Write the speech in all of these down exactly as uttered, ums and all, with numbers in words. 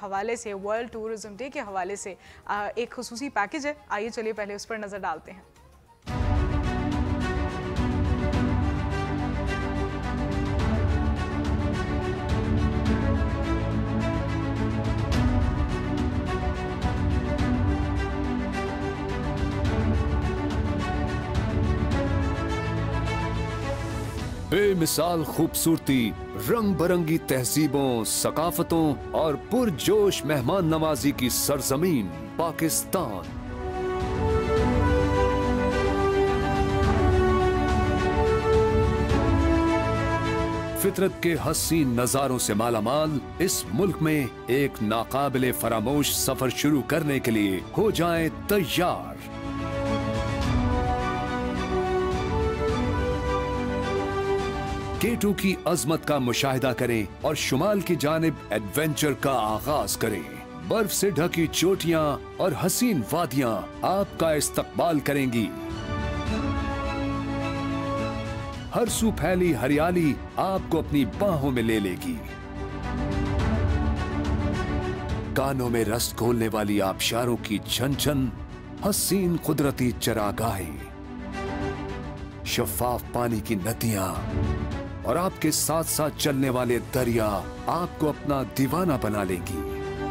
हवाले से, world tourism day के हवाले से एक खुसूसी पैकेज है। आइए चलिए पहले उस पर नज़र डालते हैं। बेमिसाल खूबसूरती, रंग बिरंगी तहजीबों, सकाफतों और पुरजोश मेहमान नवाजी की सरजमीन पाकिस्तान। फितरत के हसीन नजारों से मालामाल इस मुल्क में एक नाकाबिले फरामोश सफर शुरू करने के लिए हो जाएं तैयार। के टू की अजमत का मुशाहिदा करें और शुमाल की जानिब एडवेंचर का आगाज करें। बर्फ से ढकी चोटियां और हसीन वादियां आपका इस्तकबाल करेंगी। हर सू फैली हरियाली आपको अपनी बाहों में ले लेगी। कानों में रस घोलने वाली आबशारों की झनझन, हसीन कुदरती चरागाहें, शफाफ पानी की नदियां और आपके साथ साथ चलने वाले दरिया आपको अपना दीवाना बना लेंगी।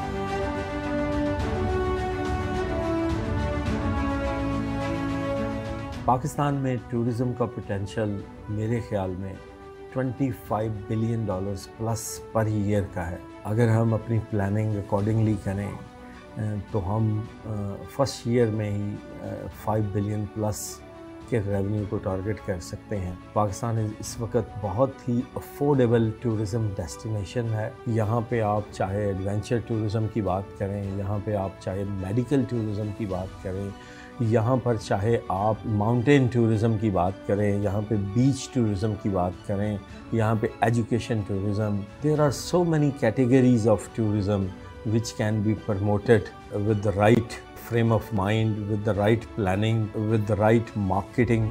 पाकिस्तान में टूरिज्म का पोटेंशियल मेरे ख्याल में पच्चीस billion dollars plus per year का है। अगर हम अपनी प्लानिंग अकॉर्डिंगली करें तो हम फर्स्ट ईयर में ही फाइव बिलियन प्लस के रेवेन्यू को टारगेट कर सकते हैं। पाकिस्तान इस वक्त बहुत ही अफोर्डेबल टूरिज़म डेस्टिनेशन है। यहाँ पे आप चाहे एडवेंचर टूरिज़म की बात करें, यहाँ पे आप चाहे मेडिकल टूरिज़म की बात करें, यहाँ पर चाहे आप माउंटेन टूरिज़म की बात करें, यहाँ पे बीच टूरिज़म की बात करें, यहाँ पे education tourism, there are so many categories of tourism which can be promoted with the right frame of mind, with the right planning, with the right marketing.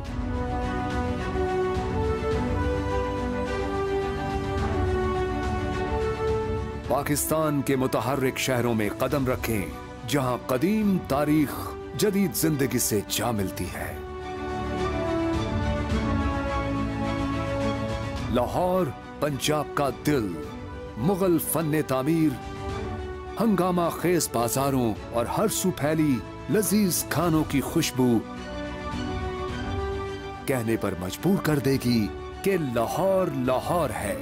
Pakistan के मुतहर्रिक शहरों में कदम रखें, जहां कदीम तारीख जदीद जिंदगी से जा मिलती है। लाहौर पंजाब का दिल, मुगल फन्ने तामीर, हंगामा खेज बाजारों और हर सू फैली लजीज खानों की खुशबू कहने पर मजबूर कर देगी कि लाहौर लाहौर है।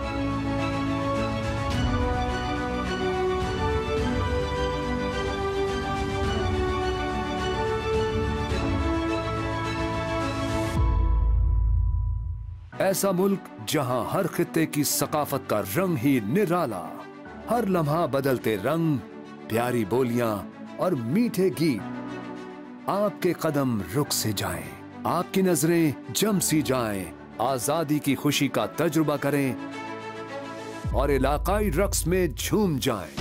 ऐसा मुल्क जहां हर खित्ते की सकाफत का रंग ही निराला, हर लम्हा बदलते रंग, प्यारी बोलियां और मीठे गीत। आपके कदम रुक से जाएं, आपकी नजरें जम सी जाएं, आजादी की खुशी का तजुर्बा करें और इलाकाई रक्स में झूम जाएं।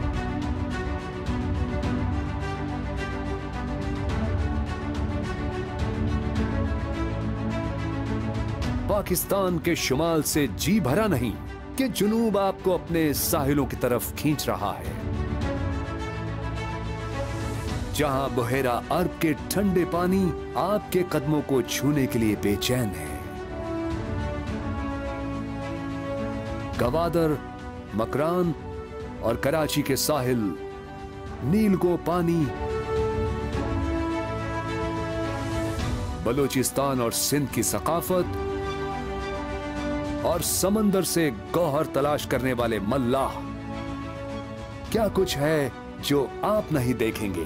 पाकिस्तान के शुमाल से जी भरा नहीं कि जुनूब आपको अपने साहिलों की तरफ खींच रहा है, जहां बुहेरा अरब के ठंडे पानी आपके कदमों को छूने के लिए बेचैन है। गवादर, मकरान और कराची के साहिल, नील को पानी, बलूचिस्तान और सिंध की सकाफत और समंदर से गौहर तलाश करने वाले मल्लाह, क्या कुछ है जो आप नहीं देखेंगे।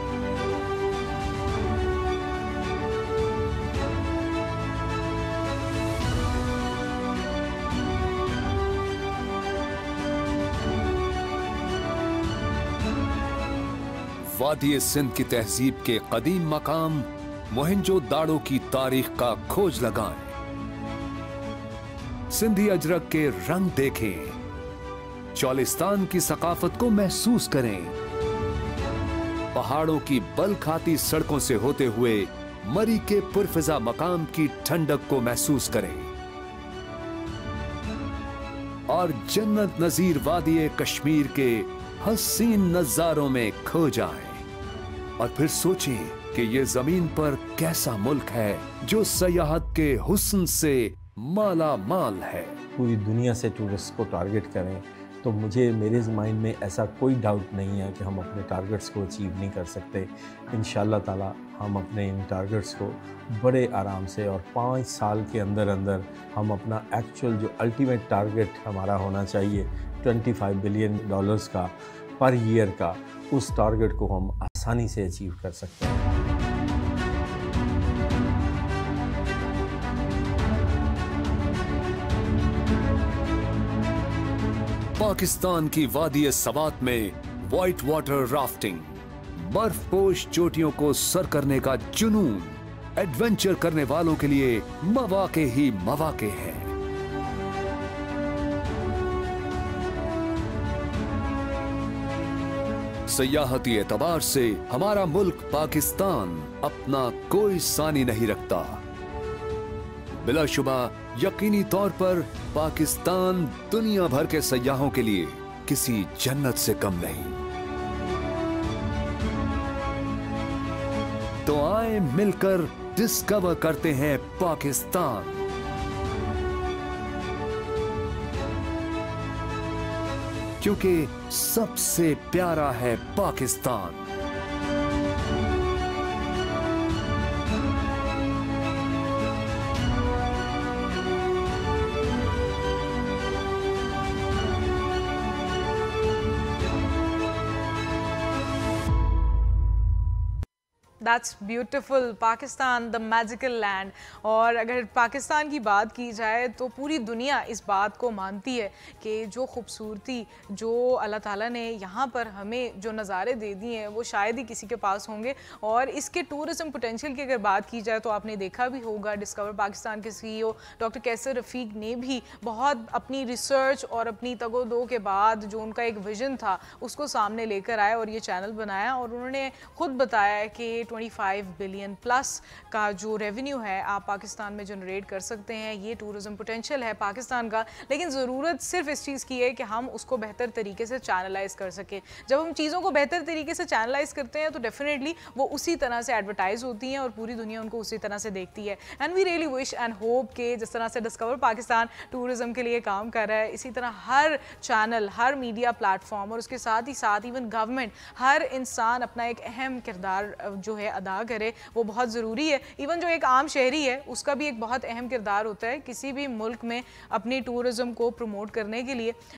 वादी सिंध की तहजीब के कदीम मकाम मोहनजो दाड़ो की तारीख का खोज लगाएं, सिंधी अजरक के रंग देखें, चौलिस्तान की सकाफत को महसूस करें, पहाड़ों की बल खाती सड़कों से होते हुए मरी के पुरफिजा मकाम की ठंडक को महसूस करें और जन्नत नजीर वादी कश्मीर के हसीन नजारों में खो जाएं और फिर सोचें कि ये जमीन पर कैसा मुल्क है जो सयाहत के हुस्न से माला माल है। पूरी दुनिया से टूरिस्ट को टारगेट करें तो मुझे मेरे माइंड में ऐसा कोई डाउट नहीं है कि हम अपने टारगेट्स को अचीव नहीं कर सकते। इंशाल्लाह ताला हम अपने इन टारगेट्स को बड़े आराम से और पाँच साल के अंदर अंदर हम अपना एक्चुअल जो अल्टीमेट टारगेट हमारा होना चाहिए पच्चीस बिलियन डॉलर्स का पर ईयर का, उस टारगेट को हम आसानी से अचीव कर सकते हैं। पाकिस्तान की वादी सवात में वाइट वाटर राफ्टिंग, बर्फपोश चोटियों को सर करने का जुनून, एडवेंचर करने वालों के लिए मौके ही मौके हैं। सयाहती एतबार से हमारा मुल्क पाकिस्तान अपना कोई सानी नहीं रखता। बिलाशुबा यकीनी तौर पर पाकिस्तान दुनिया भर के सयाहों के लिए किसी जन्नत से कम नहीं। तो आए मिलकर डिस्कवर करते हैं पाकिस्तान। क्योंकि सबसे प्यारा है Pakistan. That's beautiful, Pakistan the magical land. और अगर पाकिस्तान की बात की जाए तो पूरी दुनिया इस बात को मानती है कि जो खूबसूरती जो अल्लाह ताला ने यहाँ पर हमें जो नज़ारे दे दिए हैं वो शायद ही किसी के पास होंगे। और इसके टूरिज़म पोटेंशियल की अगर बात की जाए तो आपने देखा भी होगा, डिस्कवर पाकिस्तान के सीईओ डॉक्टर कैसर रफ़ीक ने भी बहुत अपनी रिसर्च और अपनी तगोदो के बाद जो उनका एक विज़न था उसको सामने लेकर आए और ये चैनल बनाया। और उन्होंने ख़ुद बताया कि पच्चीस बिलियन प्लस का जो रेवेन्यू है आप पाकिस्तान में जनरेट कर सकते हैं। ये टूरिज़म पोटेंशियल है पाकिस्तान का, लेकिन ज़रूरत सिर्फ इस चीज़ की है कि हम उसको बेहतर तरीके से चैनलाइज कर सकें। जब हम चीज़ों को बेहतर तरीके से चैनलाइज करते हैं तो डेफिनेटली वो उसी तरह से एडवर्टाइज होती हैं और पूरी दुनिया उनको उसी तरह से देखती है। And we really wish and hope कि जिस तरह से डिस्कवर पाकिस्तान टूरिज़म के लिए काम कर रहा है, इसी तरह हर चैनल, हर मीडिया प्लेटफॉर्म और उसके साथ ही साथ इवन गवर्नमेंट, हर इंसान अपना एक अहम किरदार जो है अदा करे। वो बहुत ज़रूरी है। इवन जो एक आम शहरी है उसका भी एक बहुत अहम किरदार होता है किसी भी मुल्क में अपनी टूरिज़म को प्रमोट करने के लिए।